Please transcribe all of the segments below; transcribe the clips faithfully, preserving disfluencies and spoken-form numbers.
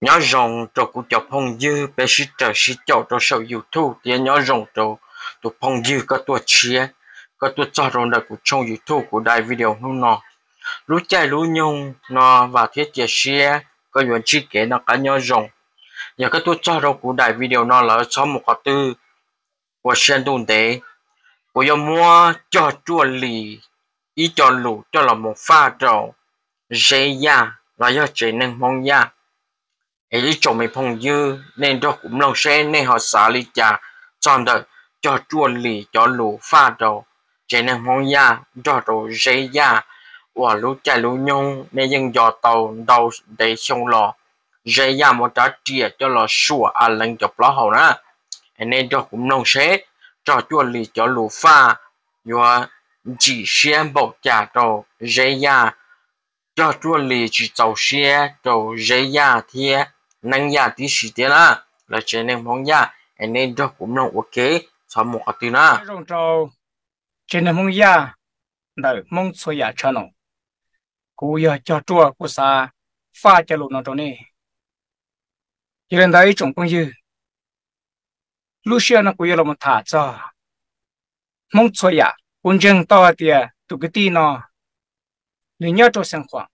nhỏ rồng cho cụ cho phong dư bé sĩ trở sĩ cho cho sau YouTube thì nhỏ rồng cho tụ phong dư có tua chia có tua cho rồi là cụ trong YouTube của đại video hôm nọ lú chạy lú nhung nó và thiết chia sẻ có những chi kể nó cả nhỏ rồng nhà cái tua cho rồi của đại video nó là cho một cái từ của sen đồn tế của yêu mua cho chua lì ý cho lũ cho là một pha trầu dễ ya và do chỉ nên mong ya ấy lý chồng mình phong dư nên đó cũng lòng xe nên họ xả lý trà chọn đợi cho chua lì cho lũ pha trầu chỉ nên mong ya cho đồ dễ ya và lũ chạy lũ nhung nên dân dò tàu đầu để xong lò dễ ya một trái trìa cho lò sủa à lần chọc lò hầu đó nên đó cũng lòng xe cho chua lì cho lũ pha và chỉ xem bộ trả đồ dễ ya cho chua lì chỉ tàu xe đồ dễ ya thì năng ya tí sĩ thế là là chế nên mong ya nên đó cũng là ok sau một cái từ na rong trâu trên mong ya đợi mong xoay ya cho nó cú ya cho chua cú sa pha cho lụt nó trong này cho nên đấy chúng cũng như Lucia nó cú ya làm thả cho mong xoay ya quân dân to thì tụ cái tin nó người nhớ cho sinh hoạt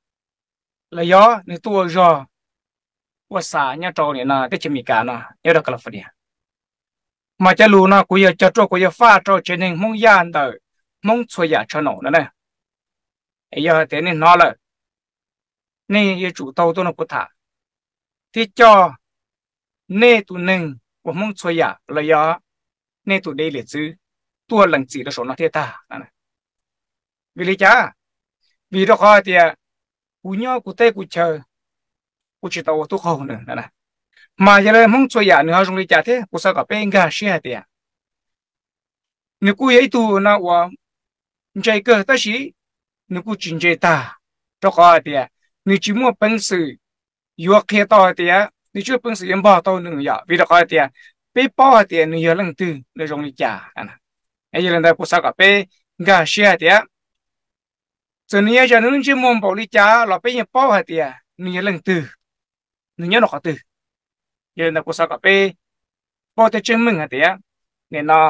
là gió người tua gióว่าสาเนี่ยจอเนี่ยนะที่จะมีการนะเยอะกันละphầnเนี่ยมาจะรู้นะกูอยากจะตัวกูอยากฟ้าตัวเจนิงมงยานเดอมงช่วยอยากชนะนั่นแหละไอ้ยาแต่นี่นอเลยนี่ยี่จุดโตตัวนั้นกูถาที่จอเน่ตัวหนึ่งว่ามงช่วยอยากเลยยาเน่ตัวเดลิซื้อตัวหลังจีแล้วสนเทียตานั่นแหละวิลิจ้าวิธีข้อเดียกูย่อกูเตะกูเชอกูจะตัวตัวเขาหนึ่งนะมาจะเลยมึงช่วยอย่างหนึ่งเขาตรงนี้จ่าเท่กูสักกับเป็นกาเชียเดียนึกกูยัยตัวนะว่าใจเกิดแต่สินึกกูจินใจตาเจ้าข้อเดียนึกจิมัวเป็นสื่อยัวเคต่อเดียนึกช่วยเป็นสื่อยังบ่ตัวหนึ่งอย่างวิธีข้อเดียไปป้อเดียนึกยังลังตื่นในตรงนี้จ่านะไอ้ยังได้กูสักกับเป็นกาเชียเดียส่วนนี้จะนึกจิมัวบอกลิจ่าเราไปยังป้อเดียนึกยังลังตื่นนึกยังหนอกตื่นยังได้กูสักกับเป็นป้อแต่เจ้ามึงเดียเนี่ยนะ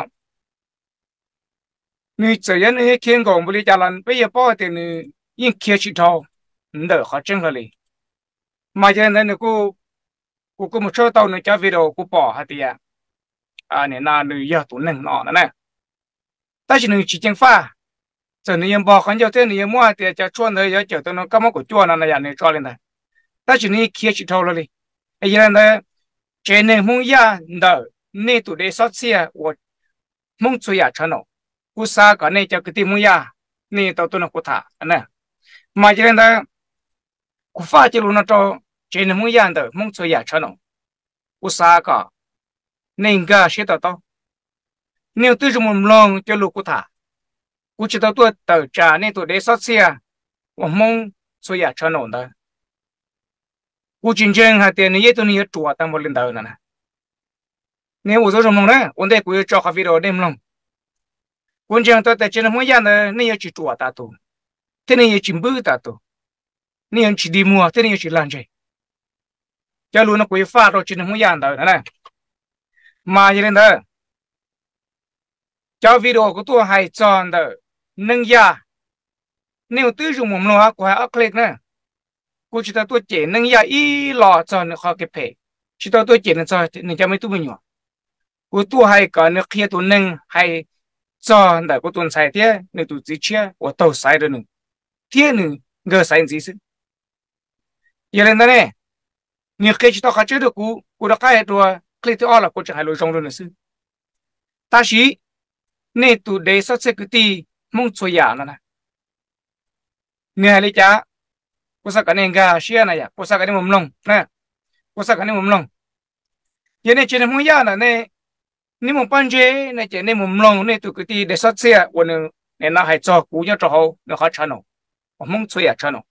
你这样你看过不哩？家人不也包的你，因开起头，你都好整个哩。嘛就那那个，我个么找到你家里头个包下的呀，啊，你那你要都能拿的呢。但是你去经发，这你也包很久，这你也摸的，就穿的要叫到那干嘛个做那那样你抓的呢？但是你开起头了哩，哎呀那，这你梦呀，那你都得啥子啊？我梦出呀成了。กูสากันเนี่ยจะกติมุยานี่ตัวตัวนักกุฏานะมาจากนั้นกูฟ้าจะรู้นะตัวเจนมุยาเดอมุ่งช่วยยาชนกูสากันเนี่ยก็เสียตัวตัวเนี่ยตัวจมุมลงจะรู้กุฏากูจะตัวตัวตัวจ่าเนี่ยตัวเดชเสียว่ามุ่งช่วยยาชนเดอกูจริงจังฮะแต่เนี่ยตัวนี้จั่วตั้งบนลิ้นเดอนั่นนะเนี่ยกูจะจมุมนะวันเด็กกูจะจ่อข้าววิโรเดมลงคนจังตัวแต่เจ้าหน้าที่เนี่ยนี่ยังจิตตัวตาตัวที่นี่ยังจิมบูตาตัวนี่ยังจิดีมัวที่นี่ยังจิลันใจจะรู้นะคุยฟ้าเราเจ้าหน้าที่เนี่ยนะมาอย่างนั้นเด้อเจ้าวิดีโอกูตัวให้จอนเด้อหนึ่งยาเนี่ยตื้อจุ่มมัวกูให้อักเล็กนะกูจิตตัวเจหนึ่งยาอีหล่อจอนเนี่ยเขาเก็บเพจิตตัวเจเนี่ยจอนเนี่ยจะไม่ตู้ไม่หนัวกูตัวให้ก่อนเนี่ยเคลียร์ตัวหนึ่งให้จอแต่ก็ตัวใส่เทียในตัวจีเชียว่าตัวใส่เดินหนึ่งเทียหนึ่งก็ใส่จีสิอย่างนั้นเนี่ยเนี่ยเคยจิตตัวข้าเจอดูกูกูรักใครตัวคลิปที่อ้อละกูจะให้เราจงดูหน่อยสิแต่สิเนี่ยตัวเดชสักสิตีมุ่งช่วยยานั่นนะเนี่ยเลยจ้ากูสักกันเองก็เชียนะยากูสักกันนี่มุมลงนะกูสักกันนี่มุมลงอย่างนี้เจนมุ่งยาน่ะเนี่ยนี่มึงปัญเจเนี่ยเจนี่มึงลงเนี่ยตัวกติเดสัตเสียวันนึงเนี่ยน่าให้จอกูยังจะเอาเนี่ยเขาชนะผมมึงช่วยอ่ะชนะ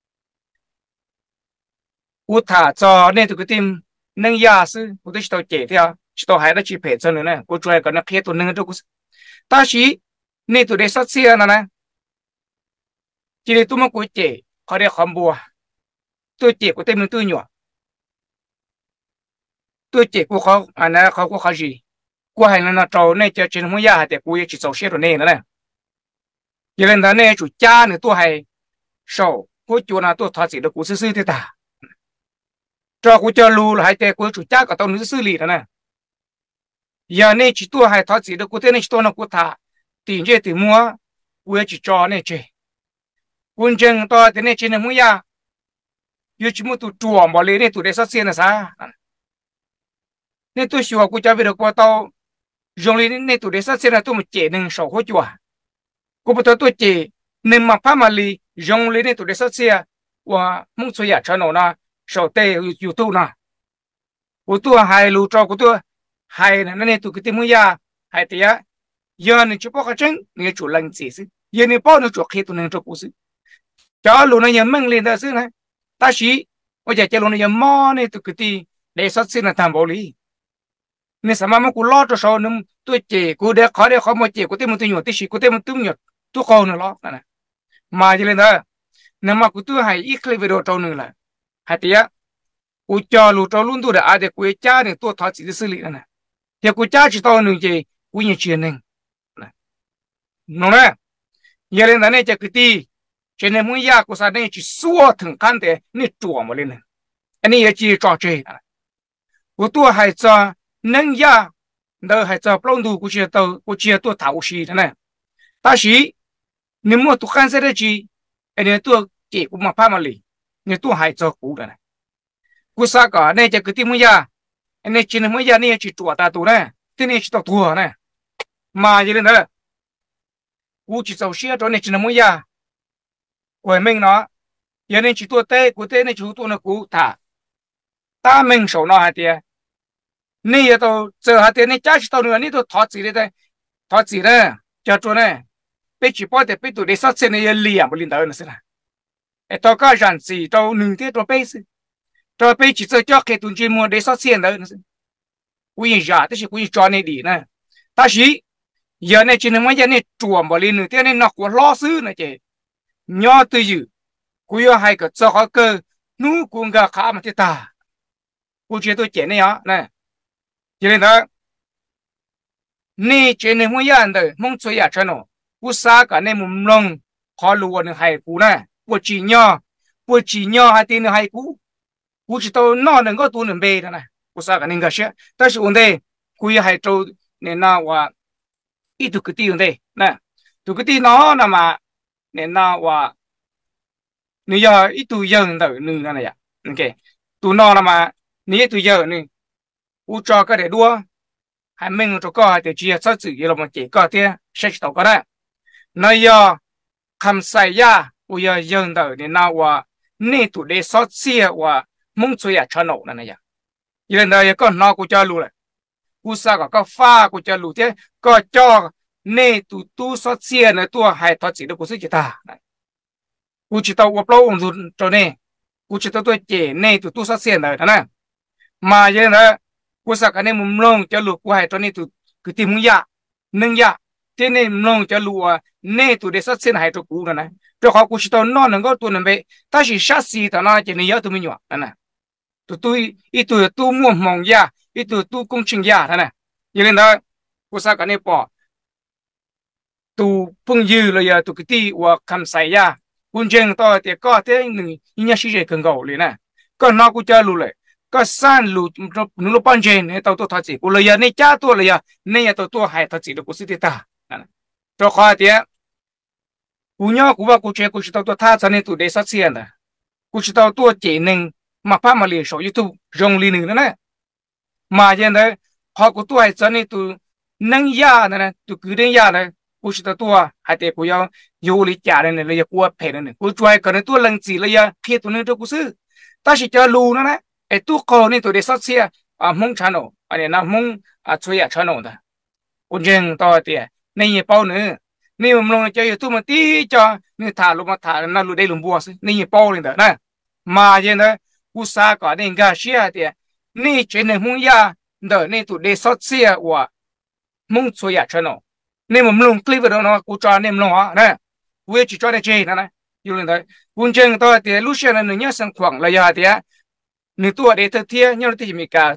กูถ้าจอเนี่ยตัวกตินึงยาสิกูต้องชิโตเจที่อ่ะชิโตให้ได้ชีเพจนึงเนี่ยกูช่วยกันนะเคสตัวนึงตัวกูแต่สิเนี่ยตัวเดสัตเสียนั่นนะจีนี่ตัวมึงกูเจเขาเรียกคำบัวตัวเจกูเต็มตัวหนัว tôi chỉ củaเขาอันนั้นเขาก็เขาจีกูให้นั่นเราเนี่ยจะเจนหัวยาแต่กูยังจิตโซเชียลเนี่ยนะยังเล่นแต่เนี่ยจุดจ้าเนี่ยตัวให้โซ่กูจูน่ะตัวทอดสีแล้วกูซื้อๆที่ตาจอกูจะรู้หลายแต่กูจุดจ้าก็ต้องนึกซื้อลีแล้วนะอย่าเนี่ยจิตตัวให้ทอดสีแล้วกูเต้นในจิตตัวนั้นกูท่าตีนเจตีมัวกูยังจิตจอเนี่ยเจกูจังตัวแต่เนี่ยเจนหัวยาอยู่จิมุตุจวมบ่เลยเนี่ยตัวเดซัสเซียนะซะเนี่ยตัวชัวกูจะไปดูกูตัวยงเลยเนี่ยตัวเดซัสเซียนะตัวมันเจนึงสองหัวจัวกูไปตัวตัวเจนึงมาพามาลียงเลยเนี่ยตัวเดซัสเซียว่ามุ่งช่วยอยากชนะนะสองเตยอยู่ตัวนะกูตัวไฮลูจอกูตัวไฮนั่นเนี่ยตัวกิติมุยาไฮเตียยันจุปกจังเนี่ยจุลังจีสิยันเนี่ยป้อนจุกเฮตัวนึงจุกูสิจ้าลูนั่นยังมั่งเลยแต่สินะตาชีว่าจะเจริญยังมอเนี่ยตุกตีเดซัสซินาทำบอลีเนี่ยสมัยมันกูลอดตัวชาวนึงตัวเจกูเด็กเขาเด็กเขามาเจกูเต็มมันตัวหยดที่ชีกูเต็มมันตัวหยดตัวเขาเนี่ยล้อนั่นนะมาเจริญเด้อเนี่ยมากูตัวให้อีกเลยไปโดนตัวนึงละฮัตติยะกูจอลูตัวลุ้นตัวเด็กอาเด็กกูจ้าเนี่ยตัวทอดสีสิลินั่นนะเดี๋ยวกูจ้าจิตตัวนึงเจกูยังเชื่อนึงนะน้องนะเจริญนั่นเนี่ยจะกตีเช่นมึงอยากกูสาเนี่ยจีสัวถึงขั้นเดนี่จั่วมาเลยนะอันนี้ยังจีจ่อเจนะกูตัวให้จะนั่งยาเดี๋ยวให้จะปล้นดูกูเชื่อตัวกูเชื่อตัวท้าวชีนะแต่สินี่มั่วตัวขั้นเสด็จจีอันนี้ตัวเกี่ยวกูมาพามาเลยนี่ตัวให้จะกูนะกูสักการเนี่ยจะกติมึงอยากอันนี้จีนมึงอยากเนี่ยจีจั่วตาตัวนะที่นี่จีตัวตัวนะมาอย่างนี้นะกูจีจะเชื่อตัวเนี่ยจีนมึงอยาก我们呢，也能去做对，古代呢就做那古他，大门手那还的，你也都这还的，你假期到那你都掏自己的，掏自己的，叫做呢，被举报的被堵的啥子呢也两不领导那是啦，哎，到个人子到两天到背是，到背起这叫开东节目的啥子呢那是，我也呀，但是我也抓那里呢，但是也呢，今天我也呢抓不了，两天呢那我老师呢这。nhỏ từ từ, cô yêu hai cái cho họ cơ, nu cũng gặp khá mà thế ta, cô chưa tôi chuyện này á, này, cho nên đó, nè chuyện này muốn yên đấy, mong chơi à cho nó, cô xa cả này mồm long, họ lùa được hai cô này, cô chỉ nhỏ, cô chỉ nhỏ hai tên được hai cô, cô chỉ tao nó đừng có tu đừng bê này, cô xa cả nên cái gì,但是问题，cô yêu hai trâu nên làว่าอีตุกตีvấn đề, nè,ตุกตีnó là mà nên làว่านี่ยาอีตัวยังเด้อนึงนั่นแหละโอเคตัวนอนมานี่ตัวยังนึงอูจอก็ได้ด้วยให้มึงตัวก็ให้เจียสักสื่อเรามาเจก็เตี้ยเช็คตัวก็ได้นี่ยาคำใส่ยาอูยายังเด้อนี่น่าว่านี่ตัวเดซอสเสียว่ามุ่งช่วยชนะนั่นแหละยังเด้อก็นอกูจะรู้เลยกูสักก็ฟ้ากูจะรู้เตี้ยก็จ่อนี่ตัวตู้ซอสเสียในตัวให้ทอดสีแล้วกูซื้อกีตาร์กูจะต้องว่าเปล่าองค์ตัวนี้กูจะต้องตัวเจนี่ตัวตู้ซอสเสียเลยนะมาเยอะนะกูสักอันนี้มุมลงจะรู้กูให้ตัวนี้ตัวคือที่มึงยาหนึ่งยาที่นี่มุมลงจะรู้ว่านี่ตัวเดซอสเสียให้ตัวกูนะตัวเขากูจะต้องนอนหนึ่งก็ตัวนึงไปถ้าสิชาสีแต่น่าจะนี่ยาตัวไม่หยวกนะตัวตัวอีตัวตัวม่วงมองยาอีตัวตัวกงชิงยาท่านนะยังไงนะกูสักอันนี้ปอตัวพุ่งยืดเลยตัวกิติว่าคำใส่ยาคุณเจงต่อเดี๋ยวก็เที่ยงหนึ่งยิ่งยิ่งชี้กันเก่าเลยนะก็นอกกูจะรู้เลยก็สั้นรู้นุลปันเจนเนี่ยตัวตัวทัดจีกูเลยเนี่ยจ้าตัวเลยเนี่ยตัวตัวหายทัดจีแล้วกูสิทธิ์ตาตัวข้อเดียวกูเนี่ยกูว่ากูเจกูจะตัวตัวท่าจะเนี่ยตัวเดซัสเซียนนะกูจะตัวตัวเจหนึ่งมาพามาเลี้ยงโชว์ยูทูบยงลีหนึ่งนั่นแหละมาเย็นเลยพอกูตัวไอ้จะเนี่ยตัวนั่งยานั่นนะตัวกูเดินยาเลยกูจะตัวให้แต่กูยังอยู่ลิจ่าเนี่ยเลยกูเพลินเนี่ยกูช่วยกันตัวลังจีเลยเพียตัวนึงตัวกูซื้อแต่สิจะรู้นะนะไอ้ตัวเขาเนี่ยตัวเดซัสเซียอ่ะมุ่งชานออันนี้นะมุ่งอ่ะช่วยชานอนะกูเจงต่อเตี้ยนี่ยี่เป้าเนี่ยนี่มันลงจะอยู่ตัวมันตีจ่อนี่ถ่ายลงมาถ่ายนั่นรู้ได้ลงบัวสินี่ยี่เป้าเลยเด้อนะมาเย็นนะกูสาก่อนนี่ก็เชียเตี้ยนี่เจนมุ่งยาเด้อนี่ตัวเดซัสเซียว่ามุ่งช่วยชานอนี่มันลงคลิปแล้วนะกูจอเนี่ยมันลงอ่ะนะกูจะจอได้เจนะนะอยู่เลยกูเจงตัวเดียวลูกเชนเนี่ยสังขวางระยะเดียวนี่ตัวเดียวเทียเนี่ยที่มีการตัว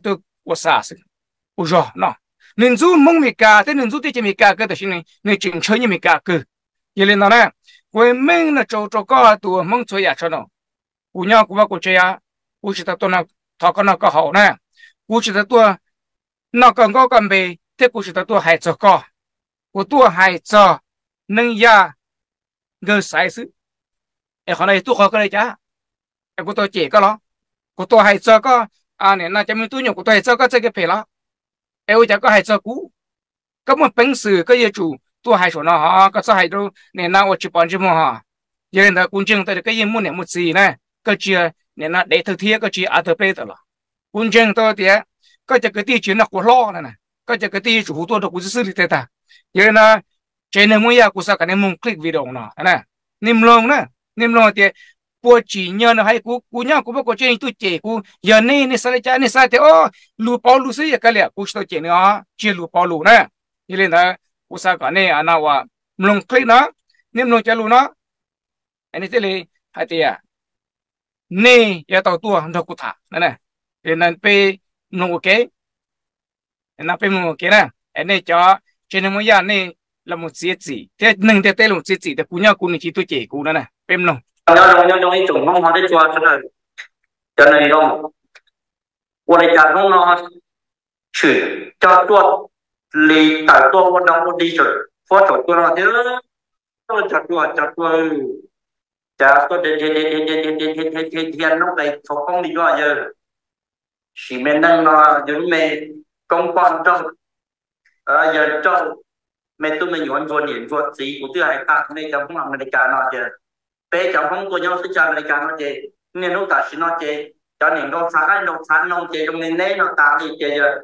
我啥事？我说那人做梦没干，但人做对这没干个的是呢，你警车也没干个，因为那呢，我们那周周高多梦做也成了，姑娘姑爸姑这呀，我知道多那他个那个好呢，我知道多那个高干呗，但我知道多还做高，我多还做能呀个啥事？哎，后来多好个来家，哎，我多几个了，我多还做个啊，你那咱们多牛，我多还做个这个赔了，哎，我家个还做股。咁我本事个业主都还说呢哈，个啥还都你那我去帮什么哈？因为公证的个业务呢，么子呢？个只你那雷头贴个只阿德贝的了，公证到底个这个地区那胡老了呢？个这个地主好多的股市里头的，因为呢，这呢么呀，股市可能蒙 click video 呢，呢，你们弄呢？你们弄的。过几年呢，还姑姑娘姑不过这都结姑，呀你你啥来家你啥的哦，路跑路是也个了，姑是到结呢啊，接路跑路呢。因为呢，อุตสาหกรรมเนี่ยนะว่ามลงคลิกนะนี่มลงจะรู้นะอันนี้ที่เลยให้เตียนี่อย่าต่อตัวดอกกุฏานั่นแหละเดี๋ยวนั้นไปมลงโอเคเดี๋ยวนั้นไปมลงโอเคนะอันนี้จะเจนมวยานี่ละมุเสียจีแต่หนึ่งแต่แต่ละมุเสียจีแต่กูเนี่ยกูนี่ที่ตัวเจกูนั่นแหละเป็นมลง要用用用一种方法在抓这个，叫那种，我的家中呢，去叫做离打多我当我离手，我手做了的，我叫做叫做，叫做天天天天天天天天天天弄来手工的做就，市面上呢有没公关中，呃有中，没都没有人做年做自己，我对还大那叫风浪的家那就。bây giờ không có nhau sẽ trả lời cả nó chế nên nó ta xin nó chế cho nên nó sáng anh nó sáng nó chế trong nên này nó ta đi chế giờ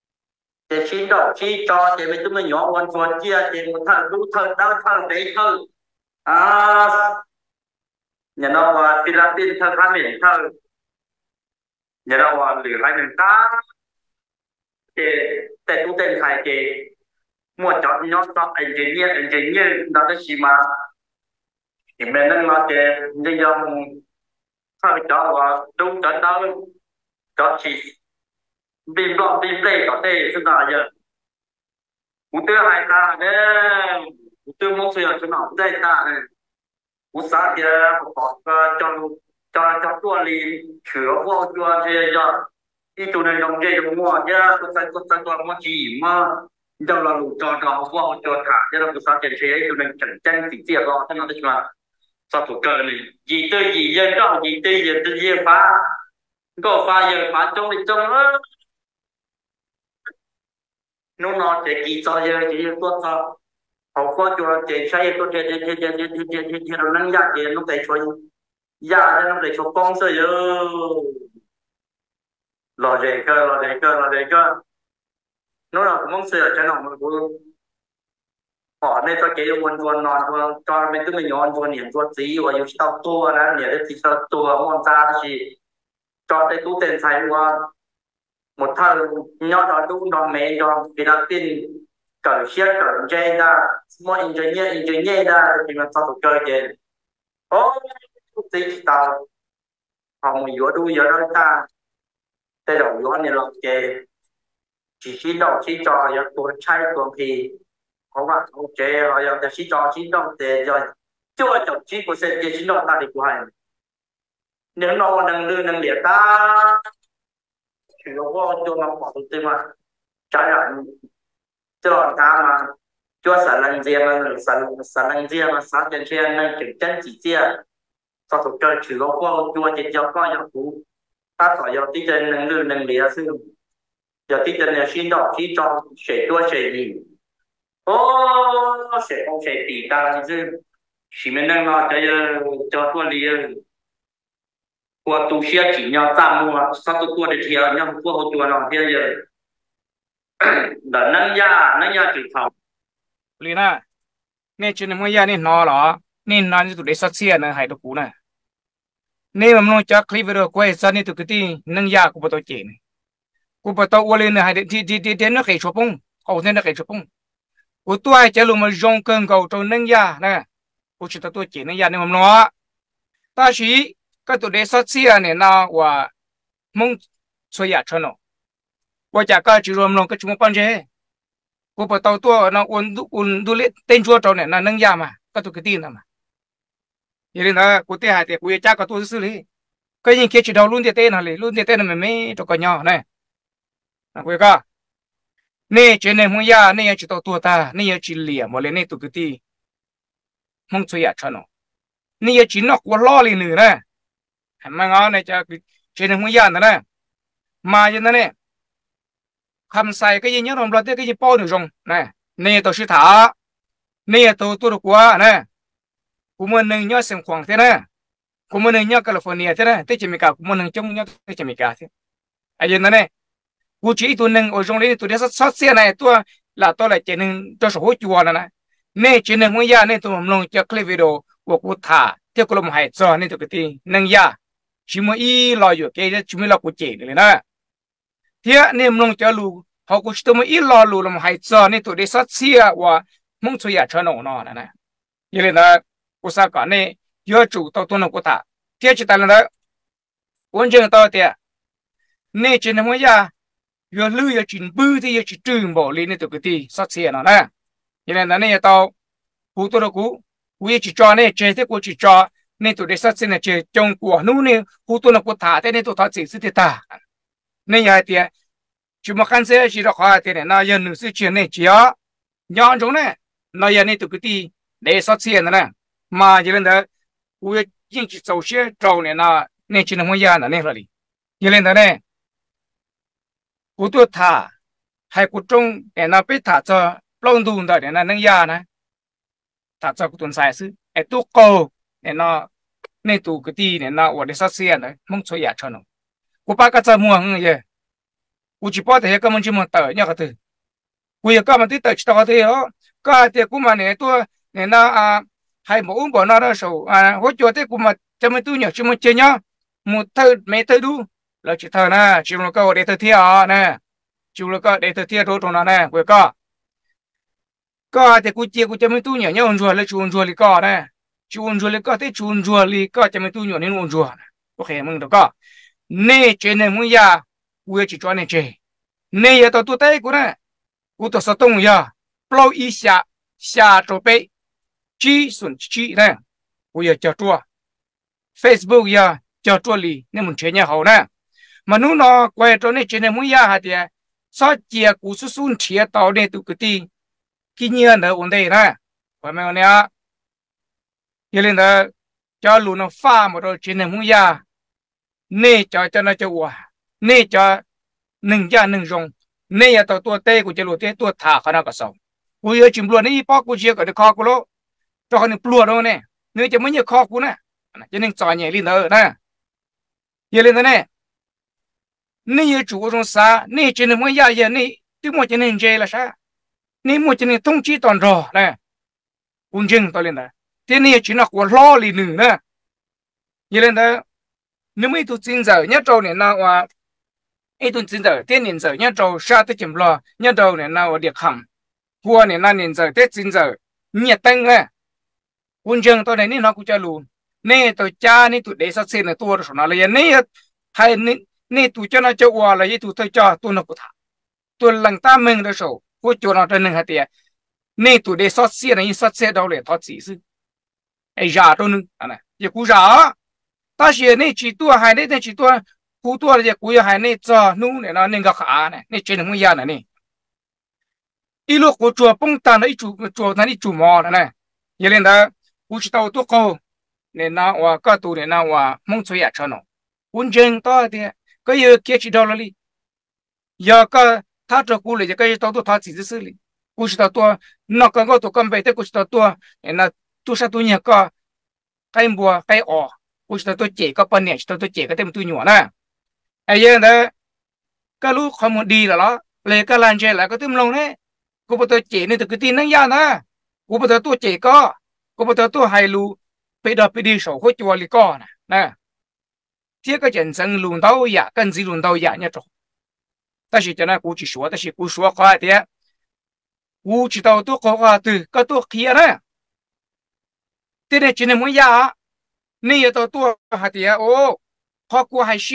chế xin đó chỉ cho chế mấy tụi mình nhỏ quan quan chia chế một thằng đủ thằng đau thằng đấy thằng à nhà nó là Philippines thằng tham miền thằng nhà nó là lửa lại mình ta chếแต่ตู้เต็นไทยchế mua chọn nhóm chọn engineer engineer đó là gì mà thì mình nên nói về nhân dân sao cho là đúng trận đó cho chỉ bìm lọt bìm lệ có thể xin là giờ cú tư hai ta đấy cú tư mong sự cho nó đây ta này cú sát kia có cho cho cho tua lì chữa vô chua thế cho đi tụi này đồng dây đồng mua chứ tôi sai tôi sai tôi không chỉ mà trong là lũ cho cho vô cho thả chứ đâu tôi sát cái chế tụi này chẳng chân chỉ tiếc lo thế nào đấy mà sao thủ cờ này gì tôi gì dân đó gì tôi gì tôi gì phá có phá giờ phá trong thì trong á nó nó để kỳ cho giờ chỉ tôi sao họ có cho để xây tôi để để để để để để để để nó nâng giá để nó để cho giá để nó để cho công sở giờ lo để cơ lo để cơ lo để cơ nó là công sở cho nó mà họ nên cho cái quân quân nón quân cho mình cứ mình nhón quân niệm quân gì và yêu tao tua đó niệm thì tao tua món ra thì cho cái tú tiền sai qua một thằng nhỏ đó đúng đó mẹ cho vì là tin cởi xiết cởi dây ra mọi engineer engineer ra thì mình sao chơi chơi ô tí tao họ mình vừa đuôi vừa đó ta cái đầu vừa này là chơi chỉ chỉ đầu chỉ cho giờ tôi chạy tôi thì không ạ ok rồi giờ chỉ cho chỉ đâu để rồi chưa chọn chỉ của sẽ chỉ đâu ta đi của hai nếu nó nâng lư nâng liệt ta chỉ có cho nó bỏ từ mà trái lại cho ta mà cho sản năng riêng mà sản sản năng riêng mà sản chân trên năng chỉnh chân chỉ chia sau thuộc chơi chỉ có cho chỉ cho có những cú ta phải giờ tí chân nâng lư nâng liệt sư giờ tí chân này xin đọc chỉ cho sẽ cho sẽ gì ô sẽ không sẽ tỉ ta chứ chỉ mình đang nói cho cho tôi liền qua tu sửa chỉ nhau tam mua sao tôi qua để theo nhau qua hỗ trợ nó theo giờ đã nâng giá nâng giá chịu phòng liền à nên chuyện mới ra nên nó là nên nó như tụi để sát xia này hay tụi cũ này nên mà nó chắc clip video quay ra nên tụi cái gì nâng giá của tôi chỉ này của tôi qua lên này hay thì thì thì thì nó kể chụp bông hậu thiên nó kể chụp bông của tôi chỉ luôn mà dùng cơn cầu tôi nâng giá nè của chúng tôi chỉ nâng giá nên mà nó ta chỉ cái tụi để sát xia này nó và mong xoay giá cho nó qua chả có chỉ rôm lòng cái chúng con chế cô bảo tàu tua nó uốn uốn du lịch tên chúa trâu này là nâng ya mà có tụi cái tin mà vậy nên là cô té hai thì cô cha có tôi xử lý cái gì kia chỉ đầu luôn thì tên hả luôn thì tên là mình mới cho con nhỏ này cô có nè chuyện này muốn ya nè chỉ tàu tua ta nè chỉ liềm mà lên nè tụi cái tin không chơi à cho nó nè chỉ nó quá lo liền nữa nè mà ngon này cho chuyện này muốn ya nữa mà như thế này khăm sai cái gì nhớ lòng là cái gì bao được rồi này nè tôi sẽ thả nè tôi tôi được quá nè cũng muốn nâng nhớ xem khoảng thế nè cũng muốn nâng nhớ California thế nè tới chỉ mình cả cũng muốn nâng trong nhớ tới chỉ mình cả thế ai vậy nèกูchỉ tôi nâng ở trong đấy tôi đã sát sát xe này tôi là tôi lại chỉ nâng cho số chùa này nè nè chỉ nâng mới ya nè tôi làm lòng cho clip video củaกูthả theo cái lòng hải cho nên tôi cái gì nâng ya chỉ mới y loอยู่cái chỉ mới làกูchỉ được nè thế nên mong cho lu họ cũng chỉ mới ít lo lu làm hay cho nên tụi đi sát xia và mong cho nhà cho nó nó này như thế là cô sao cả này giờ chủ tao tôi nó cô ta thế chỉ ta là đó quan trọng tao thì nên chỉ là mới ra giờ lưu giờ chuyển bư thì giờ chỉ trừ bỏ lên nên tụi cái gì sát xia nó nè như thế là này tao cô tôi nó cô cô chỉ cho này chơi thế cô chỉ cho nên tụi đi sát xia này chơi trong của nu này cô tôi nó cô thả thế nên tụi thằng chỉ sẽ ta nên nhà thì chúng mà khán giả chỉ đọc hoa thì này nó giờ nữ sự chuyện này chỉ có nhon giống này nó giờ này tụi cái gì để sát xuyên này mà giờ lên đó tôi chính chỉ sầu xe trâu này nó nên chỉ là một nhà này rồi đi giờ lên đó này tôi tôi thả hay tôi trông để nó biết thả cho lâu đun đó để nó nâng nhà này thả cho tôi tuần sai sự để tôi câu để nó nên tụi cái gì để nó ở để sát xuyên đấy mong cho nhà cho nó cô ba cái giờ mua không vậy cô chỉ bảo thế cái mình chỉ muốn tới nhá cái thứ cô giờ cái mình tới tới tới thế đó cái thì cô mà này tôi này nó à hay một uống bỏ nó đó sầu à hỗ trợ thế cô mà cho mình tôi nhớ chỉ muốn chơi nhá một thời mấy thời đủ là chỉ thời nè chỉ một câu để thời thiệt nè chỉ một câu để thời thiệt rồi trong nó nè cô có có thì cô chia cô cho mình tôi nhớ nhá uống rùa lấy uống rùa đi có nè chú uống rùa lấy có thế chú uống rùa đi có cho mình tôi nhớ nên uống rùa ok mình được có nè trên này muốn ya我只抓那这，那也到多带过来，我都是动呀，包一下下周备，几顺几呢，我也叫做 Facebook 呀，叫做里，你们全也好呢，mà nó nó quay cho nên trên này muốn ya hả thì sao chia cú số số chia tàu này tụi cái gì cái nhiên là vấn đề nè, phải mấy anh em, cho nên là cho luôn nó pha một rồi trên này muốn ya, nè cho cho nó cho hòa nè cho nâng gia nâng rong nè ya tao tua tê của chế lụa tê tua thả khả năng cả sầu bây giờ chìm luôn này bao của chia cả được kho của nó cho họ được luôn đâu nè nếu chỉ mới nhiều kho của nè cho nên trò nhảy lên đó nè giờ lên đó nè nè giờ chủ trong xa nè chỉ nên mới ya giờ nè tí một chỉ nên chơi là sao nè một chỉ nên thông chi toàn rồi nè quân chừng tao lên đó thế nè chỉ là của lo liền nữa nè giờ lên đó nếu mấy tụi chính giờ nhất trâu này nào à ấy tụi chính giờ tiên niên giờ nhất trâu sa tới chìm lo nhất trâu này nào ở địa khăm vua này nào niên giờ tết chính giờ nhiệt tăng nè quân trường tôi này nên nó cũng cho luôn nè tôi cha nè tụi để sát sinh là tôi rồi nó là nè hay nè nè tụi cho nó cho qua là tụi tôi cho tôi nó cũng thả tôi lần ta mình được số tôi cho nó trên hạt tiền nè tụi để sát sinh này sát sinh đâu để thoát chỉ sự ấy giả tôi nữa này giờ cũng giả ta chỉ này chỉ tua hai này chỉ tua cú tua là cú hai này cho nu này nó nên cái khả này này trên không gian này này ít lúc cú chùa bông tan đấy chủ chùa này chủ mò này giờ lên đó cú chỉ tàu tua câu nên nó và cái tu này nó và mong chơi cho nó quân dân to thì cái giờ kia chỉ đâu là đi giờ cái thà cho cú là cái tàu tua thà chỉ xử lý cú chỉ tàu tua nó cái cái tàu cầm về thì cú chỉ tàu tua nên là tu sa tu nhẹ cái cái bùa cái ỏ cú chỉ tôi chỉ có phần này tôi tôi chỉ có thêm tôi nhỏ nè, ai giờ đó cái lúc không muốn đi là đó, lấy cái làn chơi lại có thêm lòng đấy, cú bắt tôi chỉ nên từ cái tin năng giá nè, cú bắt tôi chỉ có, cú bắt tôi hay lu, bây giờ bây đi sổ khối chùa li có nè, nè, thế cái chuyện sinh luồn đầu ya, cần gì luồn đầu ya nhá chỗ, ta chỉ cho nên cú chỉ số, ta chỉ cú số có thế, cú chỉ tao tôi có qua từ cái tôi kia nè, thế này chỉ nên muốn ya nè tao tua hạt tiền ô họ của hải xia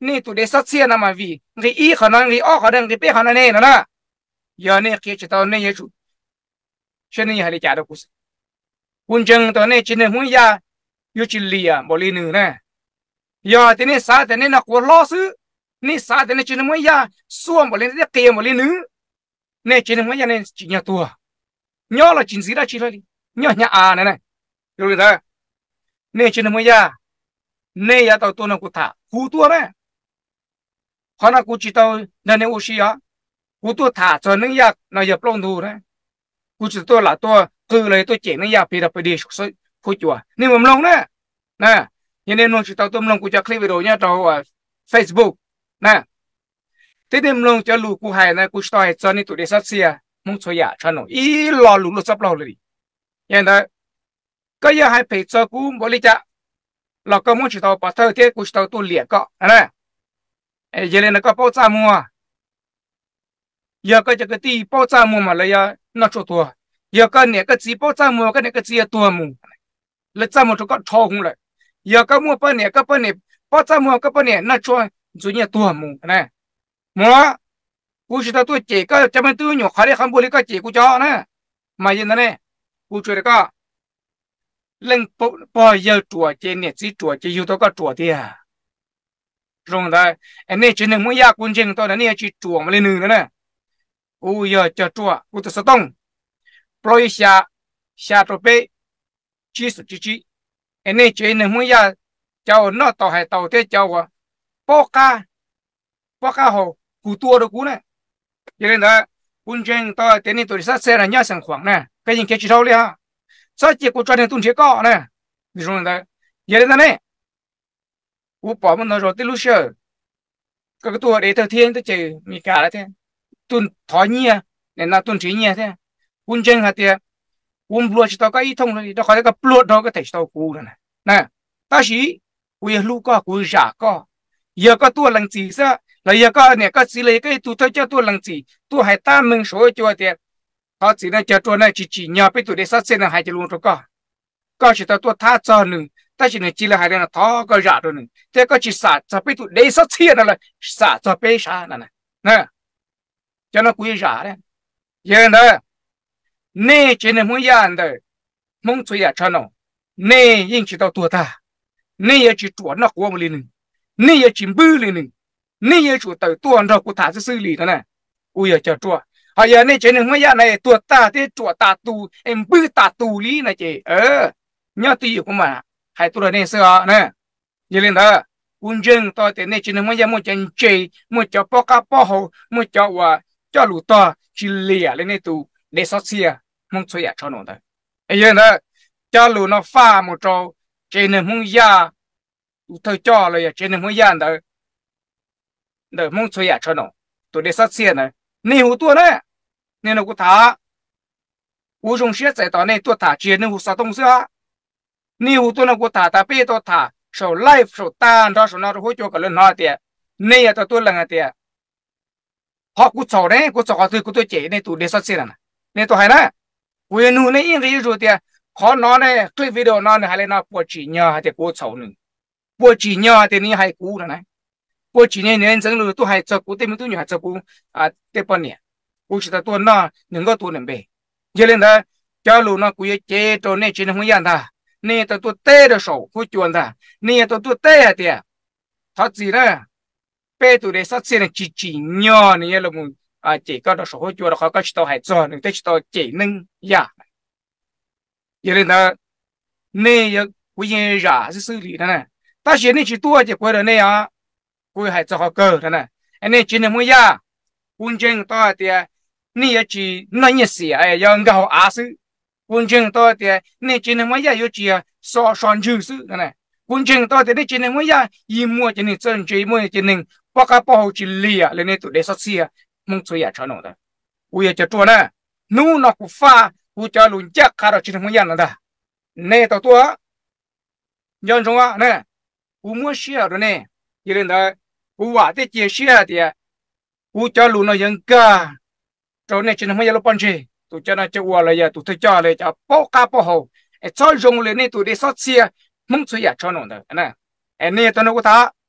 นี่ตัวเดสัตเซียนะมาวีรีอีขนาดรีอ้อขนาดรีเป้ขนาดนี้นะนะยาเนี่ยเกี่ยจะตอนนี้ยังชุฉันนี่หาได้จ่ายดอกกุศคุณจังตอนนี้จีนหุ่นยาอยู่จิลีอ่ะบริเนื้อนะยาที่นี่สาแต่นี่นักวัวล้อซื้อนี่สาแต่นี่จีนหุ่นยาส่วนบริเนื้อเกี่ยบริเนื้อเนี่ยจีนหุ่นยาเนี่ยจีนตัวย่อละจีนสีละจีนเลยย่อเนี่ยอ่านนะรู้ไหมเนี่ยจีนหุ่นยาเนี่ยยาตัวตัวนักกุฏาหูตัวนะขณะกูจิตเอานั่นเนี่ยอุชิยากูตัวถ่าจนนึกยากนายปล้องดูนะกูจิตตัวละตัวคือเลยตัวเจ๋งนึกยากไปดับไปดีสุดพูดจัวนี่ผมลงนะนะยันเนี่ยนนจิตเอาตัวลงกูจะคลิปวิดีโอเนี่ยตัว Facebook นะที่เดิมลงจะลูกูให้นะกูสตอยจนนี่ตัวเดซัสเซียมึงช่วยยาฉันหน่อยอีหล่อหลุดซับเราเลยยันนะก็ยังให้เพจจกูบริจาคเราก็มึงจิตเอาปัตเตอร์ที่กูสตอยตัวเหลี่ยก็นะเอเจเลนก็ป้อจ้ามัวยาก็จะกตีป้อจ้ามัวมาเลยยาน่าชัวตัวยาก็เนี่ยก็จีป้อจ้ามัวก็เนี่ยก็จีตัวมัวแล้วจ้ามัวก็ท้องเลยยาก็มัวป้อเนี่ยก็ป้อเนี่ยป้อจ้ามัวก็ป้อเนี่ยน่าชัวจุเนี่ยตัวมัวนะมัวกูจะตัวเจ๊ก็จะไม่ตัวหนูขายคำบุรีก็เจ๊กูจ้านะมาเย็นนั่นเองกูช่วยก็เล่นป้อป้อยาตัวเจเนี่ยจีตัวเจอยู่ตัวก็ตัวเดียตรงได้อันนี้จีนมึงอยากคุณจริงตอนนี้จีตัวมาเลยหนึ่งนะเนี่ยโอ้ยจะตัวกูจะสต้องปล่อยชาชาตัวเป้จีสุจีจีอันนี้จีนมึงอยากเจ้าหน้าต่อให้ต่อเตเจ้าว่าปอกาปอกาหัวกูตัวดูกูเนี่ยยังไงนะคุณจริงตอนเดี๋ยวนี้ตัวที่สัตว์เสียระยะสังขวางเนี่ยก็ยังแค่จีเท่าเลยฮะสัตว์จีกูจวนในตุ้นเชือกเนี่ยนี่ตรงนั้นยังไงนะเนี่ยกูปอมันนรกที่ลูกเชื่อก็ตัวเด็กเทียนตัวเจอมีการอะไรเท่ตุนถอยเนี่ยเนี่ยน่าตุนชี้เนี่ยเท่คุณเจงฮะเท่คุณปลวดชิตาก็อีทงเลยแล้วเขาจะก็ปลวดเราก็เตะชิตากูนั่นนะนะแต่สิกูยังลูกก็กูอยากก็อยากก็ตัวหลังจีซะแล้วอยากก็เนี่ยก็สิเลยก็ตัวเธอเจ้าตัวหลังจีตัวให้ตามึงสวยจัวเท่เขาจีน่าจะตัวน่าจีจีเนี่ยไปตัวเด็กสัตว์เส้นหายจะลุงตัวก็ก็ชิตาตัวท่าจอหนึ่งแต่ฉันจีละหายเนี่ยท้อก็ยากตัวหนึ่งแต่ก็จีสาจะไปตัวเดซัตเซียนั่นแหละสาจะไปชานั่นนะนะจะน่าคุยยากเลยยังไงเนี่ยจีนมึงยันเดมึงช่วยยาฉันเอาเนี่ยยิ่งจีตัวตัวตาเนี่ยยังจีตัวนักวัวมาเลยหนึ่งเนี่ยยังจีบื้อเลยหนึ่งเนี่ยยังจีตัวตัวนักกูถ่ายซื้อเลยนั่นนะกูอยากจะตัวหายเนี่ยจีนมึงยันในตัวตาที่ตัวตาตูเอ็มบื้อตาตูลีนะเจเออเนี่ยตีอยู่กูมาให้ตัวเนี่ยเสือเนี่ยยังไงนะคุณจึงตอนแต่เนี่ยจีนมึงยังมุ่งจะเจมุ่งจะปอกกับปอกหัวมุ่งจะว่าเจ้าหลุดตัวชิเลียเลยเนี่ยตัวเดซัสเซียมึงช่วยอยากชนหน่อยไอ้ยังนะเจ้าหลุดน่ะฟ้ามุ่งจะเจนมึงยาตัวเจ้าเลยเจนมึงยาเด้อเด้อมึงช่วยอยากชนหน่อยตัวเดซัสเซียนะนี่หัวตัวเนี่ยเนี่ยนะกูถากูจงเชื่อใจตอนนี้ตัวถาเจนหัวสะตงเสือนี่หัวตัวนั้นกูถาตาเป้ตัวถาโชว์ไลฟ์โชว์ตานเราโชว์น่ารู้จักกันเลยน่าเตี้ยนี่ตัวตัวหลังเตี้ยพอกูสอนเนี่ยกูสอนตัวกูตัวเจ๋ในตัวเดซัสเซียนะเนี่ยตัวไหนนะกูยังนู่นเนี่ยยังรีรู้เตี้ยขอนอนเนี่ยคลิปวิดีโอนอนเนี่ยให้เลยนะปวดจีเนาะให้กูสอนหนึ่งปวดจีเนาะแต่นี่ให้กูนะนะปวดจีเนี่ยเนี่ยจังเลยตัวให้จับกูเต็มตัวอยู่ให้จับกูอ่าเต็มปนเนี่ยกูคิดตัวน่ะหนึ่งก็ตัวหนึ่งเบย์ยังเล่นได้เจ้าลูกน่ะกูยังเจ๊ตัวเนี่ยจีนหัวยันท่านี่ตัวตัวเต้的手กูจวนท่านี่ตัวตัวเต้อะเตี้ย他自然被ตัวเดซัสเซียนจีจีเนาะเนี่ยเรามึงอ่าเจ๊ก็ตัว手กูจวนเขาก็ชิโตให้จอหนึ่งแต่ชิโตเจ๊หนึ่งยายังเล่นได้นี่ยังกูยังราซื่อๆลีนั่นน่ะแต่เสียนี่ชิตัวเจ๊กูเดี๋ยวนี้อ่ะกูให้จอเขาเกิดนั่นน่ะอันนี้จีนมึงยาคุณจึงตัวเตี้ยนี่ยังจีนั่นยังเสียไอ้ยังก็เขาอาซื้อคุณจึงตัวเตี้ยนี่จีนมึงยาอยู่จีสอสอนจื้อซื้อนั่นน่ะคุณจึงตัวเตี้ยนี่จีนมึงยายี่มัวจีนนี่เจนจีมัวจีนนี่ปากกาปอจีเลียเลยนี่ตัวเดซัสเซียมึงช่วยยาฉันหน่อยกูอยากจะตัวน่ะนู่นนักฟ้ากูจะลุนจักคาร์จีนมึงยานั่นด่ะเนี่ยตัวตัวย้อนจงว่าเนี่ยกูมัวเชื่อตัวเนี่ยยังเล่นได้กูว่าที่เจียเชื่อเตี้ยกูจะลุนเอายังกาตัวเนี่ยจีนมึงยาลบปัญชีตัวจะน่าจะว่าอะไรyaตัวเธอจะเลยจะปอกกาปอหัวไอ้ชอบจงเลยนี่ตัวเดซัสเซียมึงช่วยยาฉันหน่อยนะไอ้เนี่ยตัวนึกว่า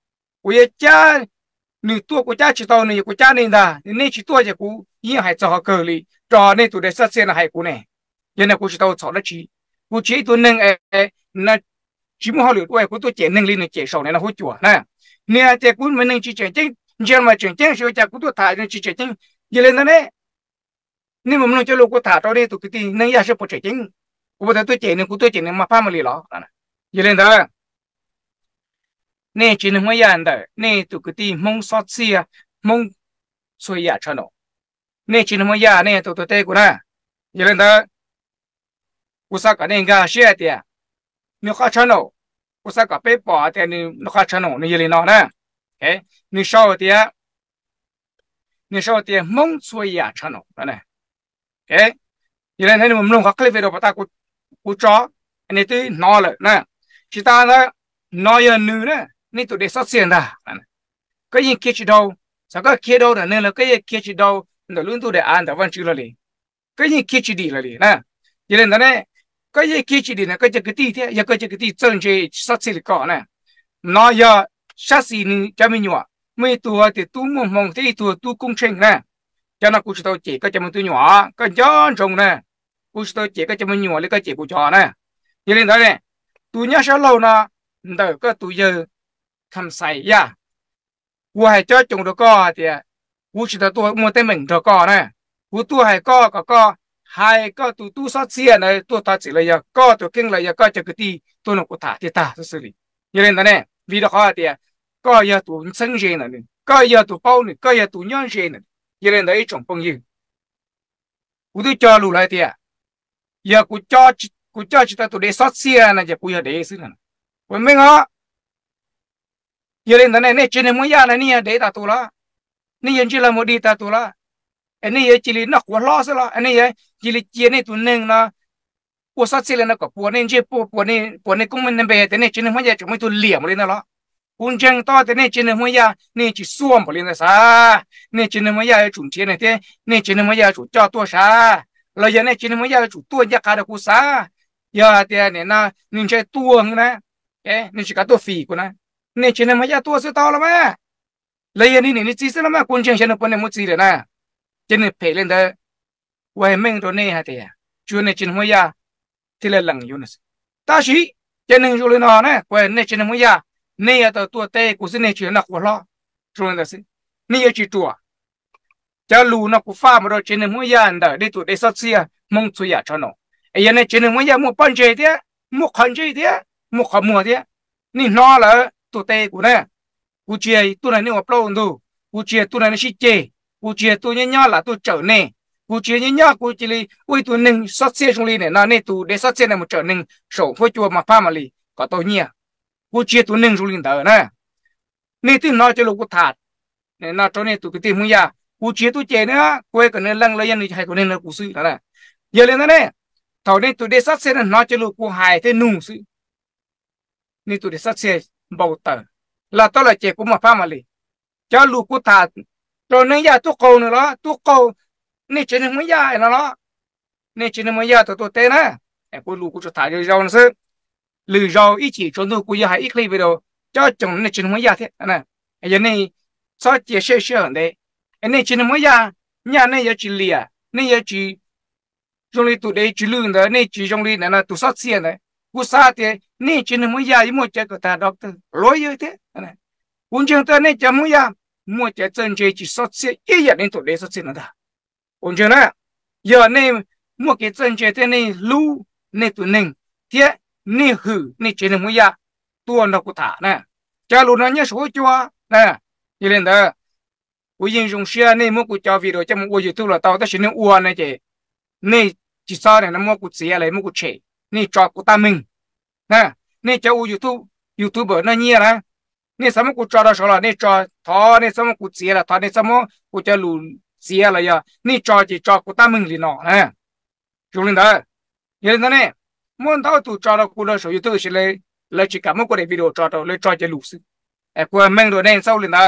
của cha nữ tua của cha chỉ tao này của cha này đã nên chỉ tua cho của yên hay cho họ cờ li cho nên tụi để sát sen là hay của này giờ này của chỉ tao chọn nó chỉ của chỉ tụi nâng ấy là chỉ muốn họ lựa của của tôi chỉ nâng lên này chỉ sau này là hỗ trợ nè nè thì của mình nâng chỉ chỉ chính giờ mà chỉ chính số cha của tôi thải nên chỉ chỉ chính giờ lên đó này nếu mà mình cho lô của thả cho đây tụi cái nâng giá sẽ bớt chỉ chính của tôi tôi chỉ nên của tôi chỉ nên mà pha mà lì lọ giờ lên đó nè chỉ nên mấy样的nè tụi cái tí mong sót xia mong xuôi giả cho nó nè chỉ nên mấy样nè tụi tụi tây của nó giờ lên đó của sao cả nên gà xe tiệt nếu khó cho nó của sao cả bếp bỏ thì nó khó cho nó nên giờ lên nó nè cái nếu sau tiệt nếu sau tiệt mong xuôi giả cho nó nè cái giờ lên thấy mình không có cái về đâu mà ta của của chó anh ấy tôi nói lại nè chỉ ta nó nói giờ nữa nè nên tụi để sát tiền ra cái gì kia chỉ đâu sao cái kia đâu là nên là cái gì kia chỉ đâu nó luôn tụi để ăn đã vẫn chưa là gì cái gì kia chỉ đi là gì nè cho nên này cái gì kia chỉ đi là cái gì cái tí thế giờ cái gì cái tí chân chế sát tiền có nè nó giờ sát tiền cho mình nhỏ mấy tụi thì tụi mong mong thì tụi tụi công trình nè cho nó cũng chỉ tao chỉ cái cho mình tụi nhỏ cái chó trồng nè cũng chỉ tao chỉ cái cho mình nhỏ lấy cái chỉ của chó nè cho nên này tụi nhá sao lâu nè đợi cái tụi giờ tham sai ya, tôi hay cho chúng nó có thì, tôi chỉ là tôi mua tên mình cho có nè, tôi tôi hay có có có, hay có tụi tôi sát xe này, tôi ta chỉ là ya có tụi kinh là ya có cho cái gì, tôi nó có thả thì ta xử lý, như thế này, vì đó khó thì, có ya tụi sinh viên này, có ya tụi bao này, có ya tụi nhân viên này, như thế này trong phong yêu, tôi cho lù lại thì, ya tôi cho tôi cho chỉ là tụi để sát xe này, chỉ tôi để xử lý, vậy mình á giờ lên này này trên mỗi nhà này nè để ta tu la nè giờ chỉ là một đi ta tu la anh này chỉ là nó quá lo sao la anh này chỉ là chỉ này tu neng na quá sát xí lên nó có quá nên chỉ quá quá nên quá nên cũng mình về thế này trên mỗi nhà chúng mình tu liệm lên đó lo quân trang to thế này trên mỗi nhà nè chỉ xuông lên là sao nè trên mỗi nhà chủ chiến này thế nè trên mỗi nhà chủ cho tua sao là giờ này trên mỗi nhà chủ tua nhà cả được cú sao giờ thế này na nên chơi tua nữa cái nên chỉ cả tua phì của nó nè chỉ nên mấy gia tua sẽ to lắm á lấy anh này nè chỉ sẽ lắm á quân trang sẽ nó quân này một gì đấy nè chỉ nên phải lên đó quay mình rồi nè hả thì chưa nè chỉ nên mấy gia thì là lằng yêu nè ta chỉ chỉ nên rồi nó nè quay nè chỉ nên mấy gia nè ở tua tê của nè chỉ là của lo rồi nè nè chỉ tua cha lù nó cũng pha mà rồi chỉ nên mấy gia đó đi tụi để sát xia mong tụi ya cho nó ấy nè chỉ nên mấy gia một ban chơi thế một khẩn chơi thế một khẩn mua thế nè nó là tụi tê của nè, u chia tụi này nếu mà lâu đủ, u chia tụi này nó xí chê, u chia tụi nhớ nhớ là tụi trở nè, u chia nhớ nhớ u chia li, ui tụi nâng sát xe trong li này, nó nè tụi để sát xe này một trở nâng sổ phơi chùa mà pha mà li, có tôi nhia, u chia tụi nâng trong li đó nè, nè tụi nó cho lục của thạt, nè nó cho nè tụi cái tiền mua ya, u chia tụi chê nữa, quay cái nè lăng lấy anh hay cái nè nó cú sư đó nè, giờ lên đó nè, thầu nè tụi để sát xe này nó cho lục của hài thế nung sư, nè tụi để sát xe bầu tờ là tôi là trẻ của một family cho lũ của ta rồi nên giờ tôi cầu nữa đó tôi cầu nên chỉ nên mấy giờ nó đó nên chỉ nên mấy giờ tôi tôi tên á em của lũ của tôi thả rồi rau nó sơ lừa rau ít chỉ cho tôi của giờ hay ít lấy về đâu cho chồng nên chỉ nên mấy giờ thế nè giờ này sao chia sẻ sẻ đấy nên chỉ nên mấy giờ nhà này giờ chỉ lìa nên giờ chỉ trong này tụi đây chỉ lừa đó nên chỉ trong này là tụi sát xiên đấy cú sa thì nè chỉ nên mua ya mua chơi cái ta doctor lôi như thế này quân trường ta nè chăm mua ya mua chơi chân chơi chỉ sót xe ít nhất nên tụi đấy sót xe nữa ta quân trường nè giờ nè mua cái chân chơi thế này lu nè tụi neng thế nè hử nè chỉ nên mua ya tua nó cũng thả nè cha lu nó nhớ số chua nè như lên đó quân dân dùng xe nè mua của cho video cho mua YouTube là tao ta chỉ nên uo này chứ nè chỉ sao này nó mua của xe lại mua của trẻ nè cho của ta mình nè nè cho YouTube YouTuber nó nhia nè nè sao mà của cho đó số là nè cho thọ nè sao mà của xe là thọ nè sao mà của cho lù xe là ya nè cho chỉ cho của ta mình liền nọ nè chúng lên đó vậy đó nè muốn thao tụ cho đó của nó số YouTube sẽ lấy lấy chỉ cả một cái video cho đó lấy cho cho lù sự em của mình rồi nè sau lên đó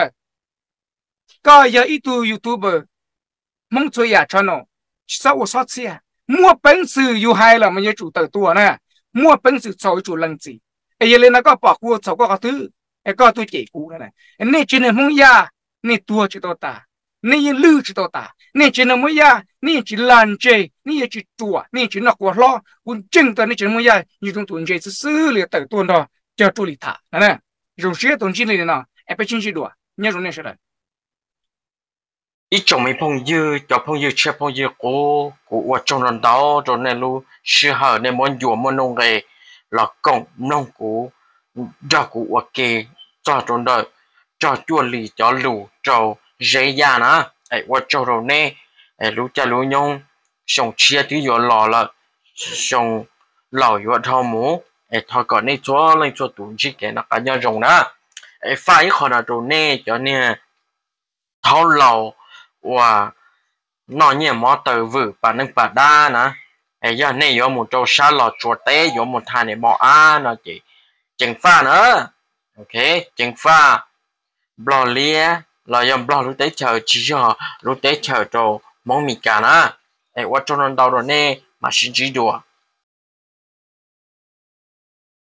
có giờ ít tu YouTuber mong chơi ya cho nó sao của sót xe mua bánh sự yêu hay là mình chủ tờ tua nè mua bánh sự soi chủ lần gì ấy lên nó có bỏ qua sầu có thứ ai có tôi chỉ cũ này này chỉ là mong ya này tua chỉ tao ta này yên lư chỉ tao ta này chỉ là mong ya này chỉ lan chơi này chỉ chùa này chỉ nó quá lo quân chân ta này chỉ mong ya như trong tuần chơi xử lý tới tuần đó cho tu lý thả nè rồi sẽ tuần chỉ này nè ai phải chính chỉ đùa nhớ rồi này sẽ là ít trong mấy phong dư cho phong dư chia phong dư của của trong lần đó rồi nên lu sư hở nên muốn dùa muốn nông nghề là cộng nông của cho của kê cho trong đời cho chua lì cho lù cho dễ dàng á ấy qua cho rồi nè ấy lu cha lu nhung xong chia tí dùa lò là xong lò dùa thao mũ ấy thôi còn này cho lên cho tụi chị cái nó cả nhà rồng đó ấy phải khó là rồi nè cho nè thao lò và nó nhẹ mỏ từ vử và nâng bà đa nè ấy giờ này có một trâu xa lò chuột té có một thằng này bỏ á nó chỉ chừng pha nữa ok chừng pha bò lia là dòng bò lúc tới chờ chỉ cho lúc tới chờ trâu món mì cả nè ấy qua cho nó đau rồi nè mà xin chỉ đùa